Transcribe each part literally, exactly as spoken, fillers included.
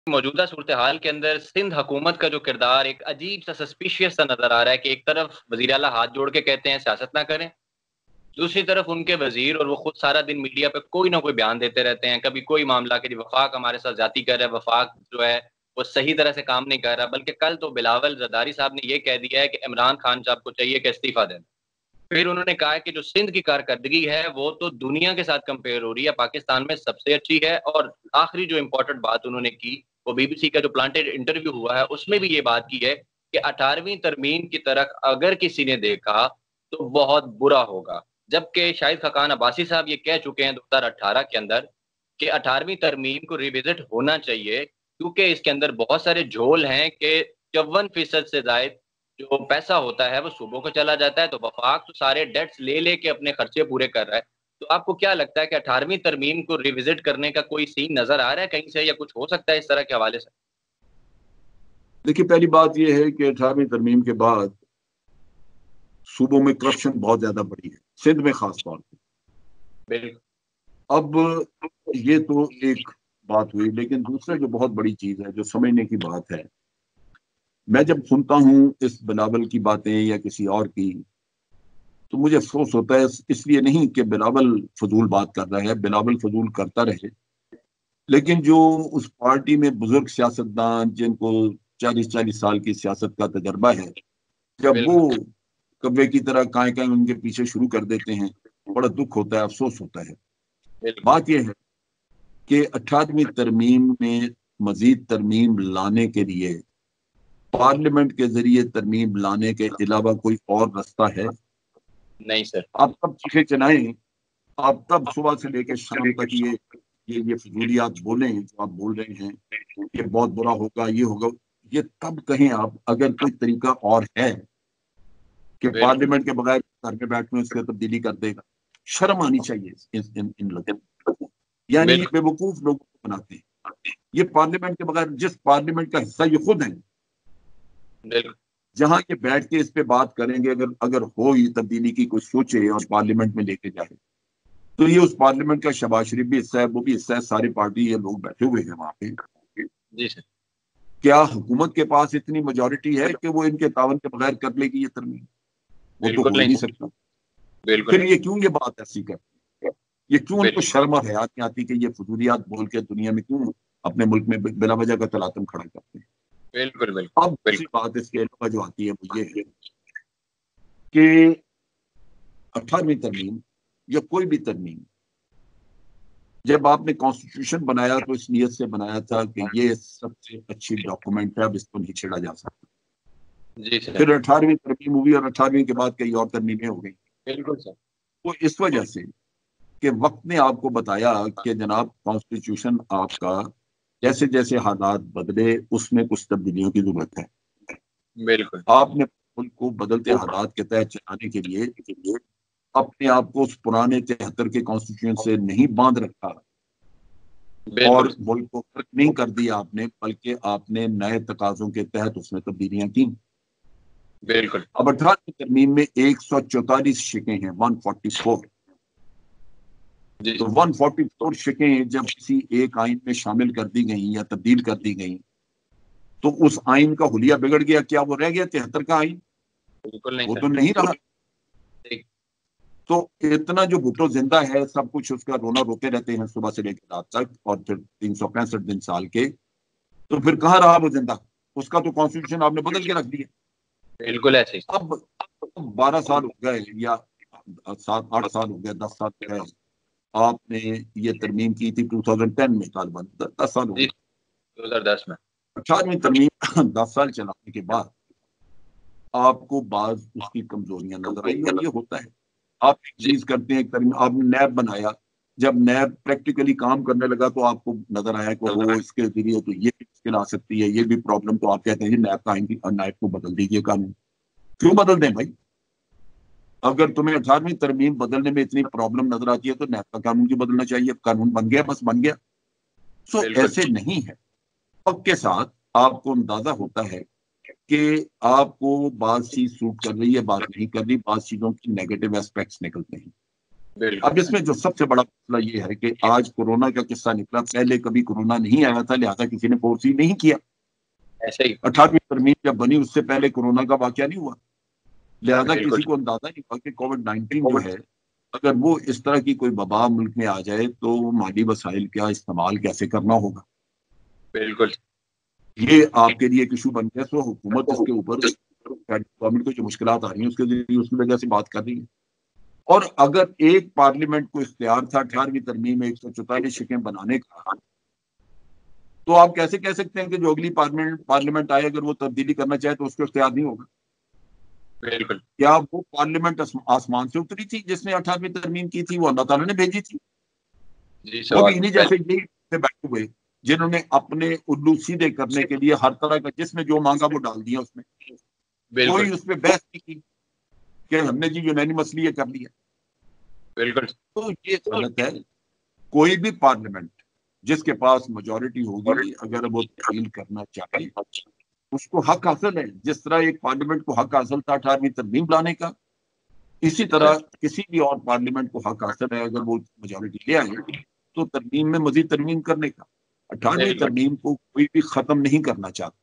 موجودہ صورتحال کے اندر سندھ حکومت کا جو کردار ایک عجیب سا سسپیشیس سا نظر آ رہا ہے کہ ایک طرف وزیر اعلیٰ ہاتھ جوڑ کے کہتے ہیں سیاست نہ کریں، دوسری طرف ان کے وزیر اور وہ خود سارا دن میڈیا پہ کوئی نہ کوئی بیان دیتے رہتے ہیں، کبھی کوئی معاملہ کہ جی وفاق ہمارے ساتھ زیادتی کر رہا ہے، وفاق جو ہے وہ صحیح طرح سے کام نہیں کر رہا، بلکہ کل تو بلاول زرداری صاحب نے یہ کہہ دیا ہے کہ عمران خان صاحب کو چاہیے کہ استعفیٰ دیں۔ پھر انہوں نے کہا کہ جو سندھ کی کارکردگی ہے وہ تو دنیا کے ساتھ کمپیئر ہو رہی ہے، پاکستان میں سب سے اچھی ہے، اور آخری جو امپورٹنٹ بات انہوں نے کی وہ بی بی سی کا جو پلانٹیڈ انٹرویو ہوا ہے اس میں بھی یہ بات کی ہے کہ اٹھارہویں ترمیم کی طرح اگر کسی نے دیکھا تو بہت برا ہوگا، جبکہ شاہد خاقان عباسی صاحب یہ کہہ چکے ہیں دو ہزار اٹھارہ کے اندر کہ اٹھارہویں ترمیم کو ریوزٹ ہونا چاہیے کیونکہ اس کے اندر بہت سارے جھول ہیں کہ چون فیصد سے زائد جو پیسہ ہوتا ہے وہ صوبوں کو چلا جاتا ہے، تو وفاق تو سارے ڈیٹس لے لے کے اپنے خرچے پورے کر رہا ہے۔ تو آپ کو کیا لگتا ہے کہ اٹھارہویں ترمیم کو ریوزٹ کرنے کا کوئی سین نظر آ رہا ہے کہیں سے، یا کچھ ہو سکتا ہے اس طرح کے حوالے سے؟ دیکھیے، پہلی بات یہ ہے کہ اٹھارہویں ترمیم کے بعد صوبوں میں کرپشن بہت زیادہ بڑھی ہے، سندھ میں خاص طور پہ۔ بالکل۔ اب یہ تو ایک بات ہوئی، لیکن دوسرا جو بہت بڑی چیز ہے جو سمجھنے کی بات ہے، میں جب سنتا ہوں اس بلاول کی باتیں یا کسی اور کی تو مجھے افسوس ہوتا ہے، اس لیے نہیں کہ بلاول فضول بات کر رہا ہے، بلاول فضول کرتا رہے، لیکن جو اس پارٹی میں بزرگ سیاستدان جن کو چالیس چالیس سال کی سیاست کا تجربہ ہے، جب وہ کبے کی طرح کائیں کائیں ان کے پیچھے شروع کر دیتے ہیں، بڑا دکھ ہوتا ہے، افسوس ہوتا ہے۔ بات یہ ہے کہ اٹھارہویں ترمیم میں مزید ترمیم لانے کے لیے پارلیمنٹ کے ذریعے ترمیم لانے کے علاوہ کوئی اور رستہ ہے؟ نہیں سر۔ آپ تب چیخے چلائیں، آپ تب صبح سے لے کے شام تک یہ یہ یہ فضولیات بولیں جو آپ بول رہے ہیں، یہ بہت برا ہوگا، یہ ہوگا، یہ تب کہیں آپ اگر کوئی طریقہ اور ہے کہ پارلیمنٹ کے بغیر گھر میں بیٹھ میں اس کی تبدیلی کر دے گا۔ شرم آنی چاہیے ان لوگوں کو، یعنی بے وقوف لوگوں کو بناتے ہیں۔ یہ پارلیمنٹ کے بغیر، جس پارلیمنٹ کا حصہ یہ خود ہیں، جہاں یہ بیٹھ کے اس پہ بات کریں گے، اگر اگر ہو یہ تبدیلی کی کوئی سوچے اور پارلیمنٹ میں لے کے جائے، تو یہ اس پارلیمنٹ کا شہباز شریف بھی حصہ ہے، وہ بھی حصہ ہے، ساری پارٹی یہ لوگ بیٹھے ہوئے ہیں وہاں پہ۔ جی سر۔ کیا حکومت کے پاس اتنی میجورٹی ہے کہ وہ ان کے تعاون کے بغیر کر لے گی یہ ترمیم؟ وہ تو ہو ہی نہیں سکتا۔ پھر یہ کیوں یہ بات ایسی کرتی ہے؟ یہ کیوں ان کو شرم اور حیا نہیں آتی کہ یہ فضولیات بول کے دنیا میں کیوں اپنے ملک میں بلا وجہ کا تلاطم کھڑا کرتے ہیں؟ بالکل بالکل۔ اب دوسری بات اس کے علاوہ جو آتی ہے وہ یہ ہے کہ اٹھارہویں ترمیم یا کوئی بھی ترمیم، جب آپ نے کانسٹیٹیوشن بنایا تو اس نیت سے بنایا تھا کہ یہ سب سے اچھی ڈاکومنٹ ہے، اب اس کو نہیں چھیڑا جا سکتا۔ جی سر۔ پھر اٹھارہویں ترمیم ہوئی اور اٹھارہویں کے بعد کئی اور ترمیمیں ہو گئی۔ بالکل سر۔ وہ اس وجہ سے کہ وقت نے آپ کو بتایا کہ جناب کانسٹیٹیوشن آپ کا جیسے جیسے حالات بدلے اس میں کچھ تبدیلیوں کی ضرورت ہے۔ بالکل۔ آپ نے ملک کو بدلتے حالات کے تحت چلانے کے لیے اپنے آپ کو اس پرانے تہتر کے کانسٹیٹیوشن سے نہیں باندھ رکھا اور ملک کو فرق نہیں کر دیا آپ نے، بلکہ آپ نے نئے تقاضوں کے تحت اس میں تبدیلیاں کی۔ بالکل۔ اب اٹھارہویں ترمیم میں ایک سو چوتالیس شکیں ہیں، ون فورٹی فور۔ تو ون فورٹی فور شکیں جب کسی ایک آئین میں شامل کر دی گئیں یا تبدیل کر دی گئیں تو اس آئین کا حلیہ بگڑ گیا۔ کیا وہ رہ گیا تہتر کا آئین؟ وہ تو نہیں رہا۔ تو اتنا جو بھٹو زندہ ہے، سب کچھ اس کا رونا روتے رہتے ہیں صبح سے لے کے رات تک، اور پھر تین سو پینسٹھ دن سال کے، تو پھر کہاں رہا وہ زندہ؟ اس کا تو کانسٹیٹیوشن آپ نے بدل کے رکھ دیا۔ بالکل ایسے ہی۔ اب بارہ سال ہو گئے یا سات آٹھ سال ہو گئے، دس سال ہو گئے، آپ نے یہ ترمیم کی تھی دو ہزار دس میں، طالبان دس سال ہو گئے دو ہزار دس میں۔ اٹھارہویں ترمیم دس سال چلانے کے بعد آپ کو بعض اس کی کمزوریاں نظر آئی، اور یہ ہوتا ہے۔ آپ ایک چیز کرتے ہیں، آپ نے نیب بنایا، جب نیب پریکٹیکلی کام کرنے لگا تو آپ کو نظر آیا کہ وہ اس کے ذریعے تو یہ بھی مشکل آ سکتی ہے، یہ بھی پرابلم، تو آپ کہتے ہیں نیب کا نیب کو بدل دیجیے قانون۔ کیوں بدل دیں بھائی؟ اگر تمہیں اٹھارہویں ترمیم بدلنے میں اتنی پرابلم نظر آتی ہے تو نیب کا قانون کیوں بدلنا چاہیے؟ قانون بن گیا، بس بن گیا۔ سو ایسے نہیں ہے۔ وقت کے ساتھ آپ کو اندازہ ہوتا ہے کہ آپ کو بعض چیز سوٹ کر رہی ہے، بات نہیں کر رہی، بعض چیزوں کی نیگیٹو ایسپیکٹس نکلتے ہیں۔ اب اس میں جو سب سے بڑا مسئلہ یہ ہے کہ آج کورونا کا قصہ نکلا، پہلے کبھی کورونا نہیں آیا تھا، لہٰذا کسی نے فورسی نہیں کیا. ایسے ہی اٹھارہویں ترمیم جب بنی اس سے پہلے کورونا کا واقعہ نہیں ہوا، لہذا بالکل کسی کو اندازہ نہیں ہوا کہ کووڈ نائنٹین جو ہے اگر وہ اس طرح کی کوئی وبا ملک میں آ جائے تو مالی وسائل کا استعمال کیسے کرنا ہوگا. بالکل یہ آپ کے لیے ایک ایشو بن گیا. تو حکومت اس کے اوپر گورنمنٹ کو جو مشکلات آ رہی ہیں اس کے ذریعے اس کی وجہ سے بات کر رہی ہے. اور اگر ایک پارلیمنٹ کو اختیار تھا اٹھارہویں ترمیم میں ایک سو چوتالیس شکیں بنانے کا، تو آپ کیسے کہہ سکتے ہیں کہ جو اگلی پارلیمنٹ پارلیمنٹ آئے اگر وہ تبدیلی کرنا چاہے تو اس کو اختیار نہیں ہوگا؟ بالکل کیا وہ پارلیمنٹ آسمان سے اتری تھی جس نے اٹھارہویں ترمیم کی تھی؟ وہ اللہ تعالیٰ نے بھیجی تھی. جی وہ سوال بھی انہیں جیسے یہی بیٹھے ہوئے جنہوں نے اپنے الو سیدھے کرنے کے لیے ہر طرح کا جس میں جو مانگا وہ ڈال دیا. اس میں بالکل کوئی اس پہ بحث نہیں کی کہ ہم نے جی یونینیمسلی یہ کر لیا. بالکل تو یہ غلط ہے. کوئی بھی پارلیمنٹ جس کے پاس میجورٹی ہوگی اگر وہ تبدیل کرنا چاہے اس کو حق حاصل ہے. جس طرح ایک پارلیمنٹ کو حق حاصل تھا اٹھارہویں ترمیم لانے کا، اسی طرح کسی بھی اور پارلیمنٹ کو حق حاصل ہے اگر وہ میجورٹی لے آئے تو ترمیم میں مزید ترمیم کرنے کا. اٹھارہویں بالکل ترمیم کو کوئی بھی ختم نہیں کرنا چاہتا،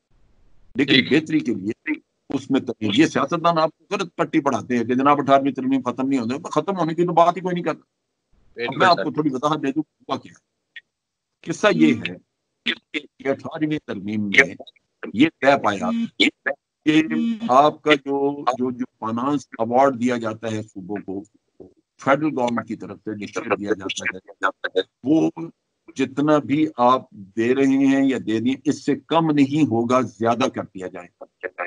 لیکن ٹھیک بہتری کے لیے اس میں ترمیم. یہ سیاستدان آپ کو غلط پٹی پڑھاتے ہیں کہ جناب اٹھارہویں ترمیم ختم نہیں ہونے، ختم ہونے کی تو بات ہی کوئی نہیں کرتا. اب میں بالکل آپ سر کو تھوڑی وضاحت دے دوں ہوا کیا ہے. قصہ یہ ہے کہ اٹھارہویں ترمیم میں یہ طے پایا کہ آپ کا جو جو جو فائنانس ایوارڈ دیا جاتا ہے صوبوں کو فیڈرل گورنمنٹ کی طرف سے ڈکلیئر دیا جاتا ہے، وہ جتنا بھی آپ دے رہے ہیں یا دے دیں اس سے کم نہیں ہوگا، زیادہ کر دیا جائے گا.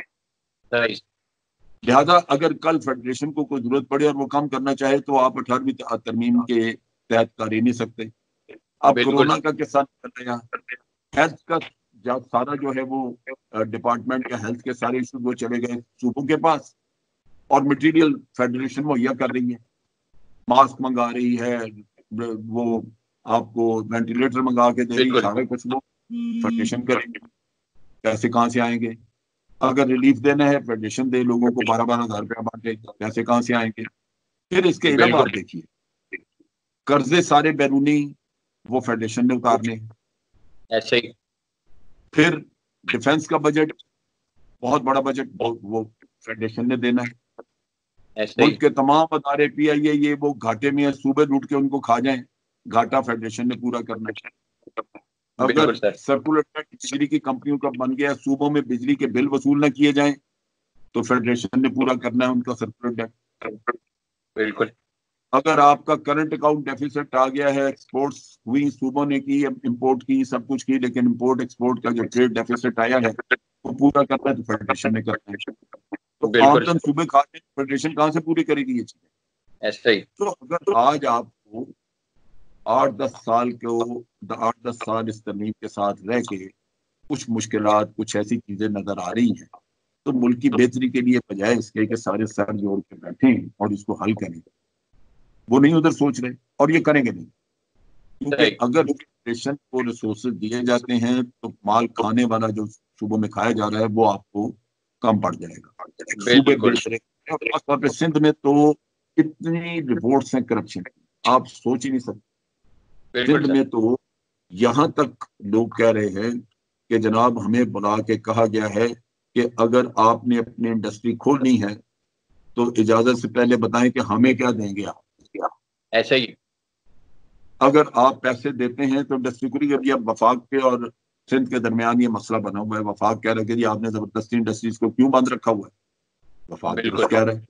صحیح لہذا اگر کل فیڈریشن کو کوئی ضرورت پڑے اور وہ کام کرنا چاہے تو آپ اٹھارہویں ترمیم کے تحت کر ہی نہیں سکتے. اب بالکل کورونا کا قصہ چل رہا ہے، ہیلتھ کا سارا جو ہے وہ ڈپارٹمنٹ کا ہیلتھ کے سارے ایشوز وہ چلے گئے صوبوں کے پاس اور مٹیریل فیڈریشن مہیا کر رہی ہے، ماسک منگا رہی ہے، وہ آپ کو وینٹیلیٹر منگا کے دے رہی، بالکل سارے کچھ وہ فیڈریشن کریں گے. پیسے کہاں سے آئیں گے؟ اگر ریلیف دینا ہے فیڈریشن دے، لوگوں کو بارہ بارہ ہزار روپیہ بانٹے، پیسے کہاں سے آئیں گے؟ پھر اس کے علاوہ آپ بالکل دیکھیے قرضے سارے بیرونی وہ فیڈریشن نے اتارنے. ایسے ہی پھر ڈیفنس کا بجٹ بہت بڑا بجٹ وہ فیڈریشن نے دینا ہے. ایسے ہی ملک کے تمام ادارے پی آئی اے یہ وہ گھاٹے میں صوبے لوٹ کے ان کو کھا جائیں، گھاٹا فیڈریشن نے پورا کرنا ہے. اگر بالکل سر سرکولر ٹیکس بجلی کی کمپنیوں کا بن گیا، صوبوں میں بجلی کے بل وصول نہ کیے جائیں تو فیڈریشن نے پورا کرنا ہے ان کا سرکولر ٹیکس. بالکل اگر آپ کا کرنٹ اکاؤنٹ ڈیفیسٹ آ گیا ہے، ایکسپورٹس ہوئی صوبوں نے کی، امپورٹ کی، سب کچھ کی، لیکن امپورٹ ایکسپورٹ کا جو ٹریڈ ڈیفیسٹ آیا ہے وہ پورا کرنا ہے تو فیڈریشن نے کرنا ہے. تو بالکل آمدن صوبے کھاتے فیڈریشن کہاں سے پوری کرے گی یہ چیزیں؟ ایسے ہی تو اگر آج آپ کو آٹھ دس سال کو آٹھ دس سال اس ترمیم کے ساتھ رہ کے کچھ مشکلات کچھ ایسی چیزیں نظر آ رہی ہیں تو ملک کی بہتری کے لیے بجائے اس کے کہ سارے سر جوڑ کے بیٹھیں اور اس کو حل کریں، وہ نہیں ادھر سوچ رہے اور یہ کریں گے نہیں. کیونکہ اگر فیڈریشن کو ریسورسز دیے جاتے ہیں تو مال کھانے والا جو صوبوں میں کھایا جا رہا ہے وہ آپ کو کم پڑ جائے گا. صوبے بالکل بہتر خاص طور پہ سندھ میں تو اتنی رپورٹس ہیں کرپشن آپ سوچ ہی نہیں سکتے. بالکل سندھ سر میں تو یہاں تک لوگ کہہ رہے ہیں کہ جناب ہمیں بلا کے کہا گیا ہے کہ اگر آپ نے اپنی انڈسٹری کھولنی ہے تو اجازت سے پہلے بتائیں کہ ہمیں کیا دیں گے آپ. ایسے ہی اگر آپ پیسے دیتے ہیں تو انڈسٹری کو نہیں. اب وفاق کے اور سندھ کے درمیان یہ مسئلہ بنا ہوا ہے. وفاق کہہ رہا ہے کہ جی آپ نے زبردستی انڈسٹریز کو کیوں بند رکھا ہوا ہے؟ وفاق درست کہہ رہے ہیں.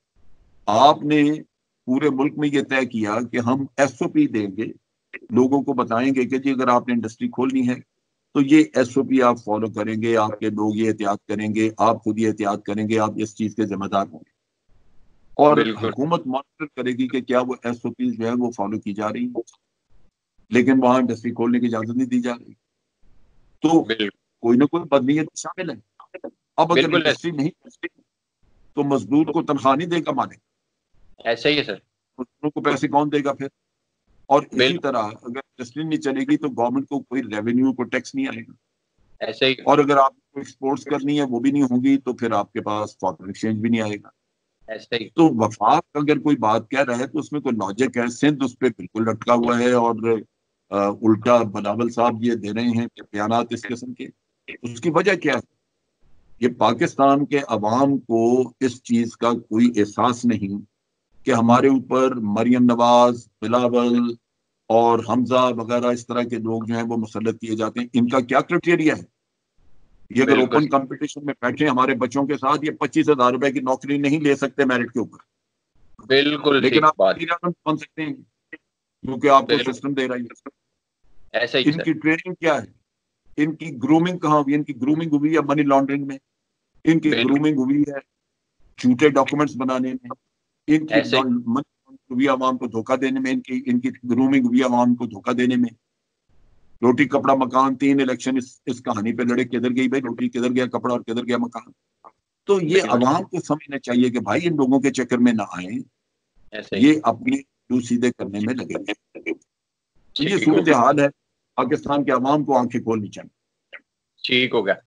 آپ نے پورے ملک میں یہ طے کیا کہ ہم ایس او پی دیں گے، لوگوں کو بتائیں گے کہ جی اگر آپ نے انڈسٹری کھولنی ہے تو یہ ایس او پی آپ فالو کریں گے، آپ کے لوگ یہ احتیاط کریں گے، آپ خود یہ احتیاط کریں گے، آپ اس چیز کے ذمہ دار ہوں گے. اور بالکل حکومت مانیٹر کرے گی کہ کیا وہ ایس او پیز جو ہے وہ فالو کی جا رہی ہیں، لیکن وہاں انڈسٹری کھولنے کی اجازت نہیں دی جا رہی. تو کوئی نہ کوئی بدنیت شامل ہے. اب اگر بالکل انڈسٹری نہیں تو مزدور کو تنخواہ نہیں دے گا مالک، ایسے ہی ہے سر. مزدوروں کو پیسے کون دے گا پھر؟ اور اسی بالکل طرح اگر انڈسٹری نہیں چلے گی تو گورنمنٹ کو کوئی ریونیو کو ٹیکس نہیں آئے گا. ایسے ہی اور اگر آپ کو ایکسپورٹس کرنی ہے وہ بھی نہیں ہوگی تو پھر آپ کے پاس فارن ایکسچینج بھی نہیں آئے گا. ایسے ہی تو وفاق اگر کوئی بات کہہ رہا ہے تو اس میں کوئی لاجک ہے. سندھ اس پہ بالکل لٹکا ہوا ہے اور آ, الٹا بناول صاحب یہ دے رہے ہیں کہ بیانات اس قسم کے. اس کی وجہ کیا ہے؟ یہ پاکستان کے عوام کو اس چیز کا کوئی احساس نہیں کہ ہمارے اوپر مریم نواز، بلاول اور حمزہ وغیرہ اس طرح کے لوگ جو ہیں وہ مسلط کیے جاتے ہیں. ان کا کیا کرائٹیریا ہے؟ یہ اگر بالکل اوپن کمپٹیشن میں بیٹھے ہمارے بچوں کے ساتھ، یہ پچیس ہزار روپے کی نوکری نہیں لے سکتے میرٹ کے اوپر، بالکل لیکن ٹھیک آپ بات. وزیر اعظم بن سکتے ہیں کیونکہ آپ کو بالکل سسٹم دے رہا ہے. ایسے ہی ان سر. کی ٹریننگ کیا ہے؟ ان کی گرومنگ کہاں ہوئی؟ ان کی گرومنگ ہوئی ہے منی لانڈرنگ میں، ان کی بالکل گرومنگ ہوئی ہے جھوٹے ڈاکومنٹس بنانے میں، ان کی ایسے ہی. ہوئی عوام کو دھوکہ دینے میں، ان کی ان کی گرومنگ ہوئی عوام کو دھوکہ دینے میں. روٹی کپڑا مکان، تین الیکشن اس, اس کہانی پہ لڑے، کدھر گئی بھائی روٹی، کدھر گیا کپڑا اور کدھر گیا مکان. تو یہ بالکل عوام کو سمجھنا چاہیے کہ بھائی ان لوگوں کے چکر میں نہ آئیں، ایسے ہی. یہ اپنی جو سیدھے کرنے میں لگے گے. تو یہ ٹھیک ہو گیا. صورتحال ہے، پاکستان کے عوام کو آنکھیں کھولنی چاہیے. ٹھیک ہو گیا.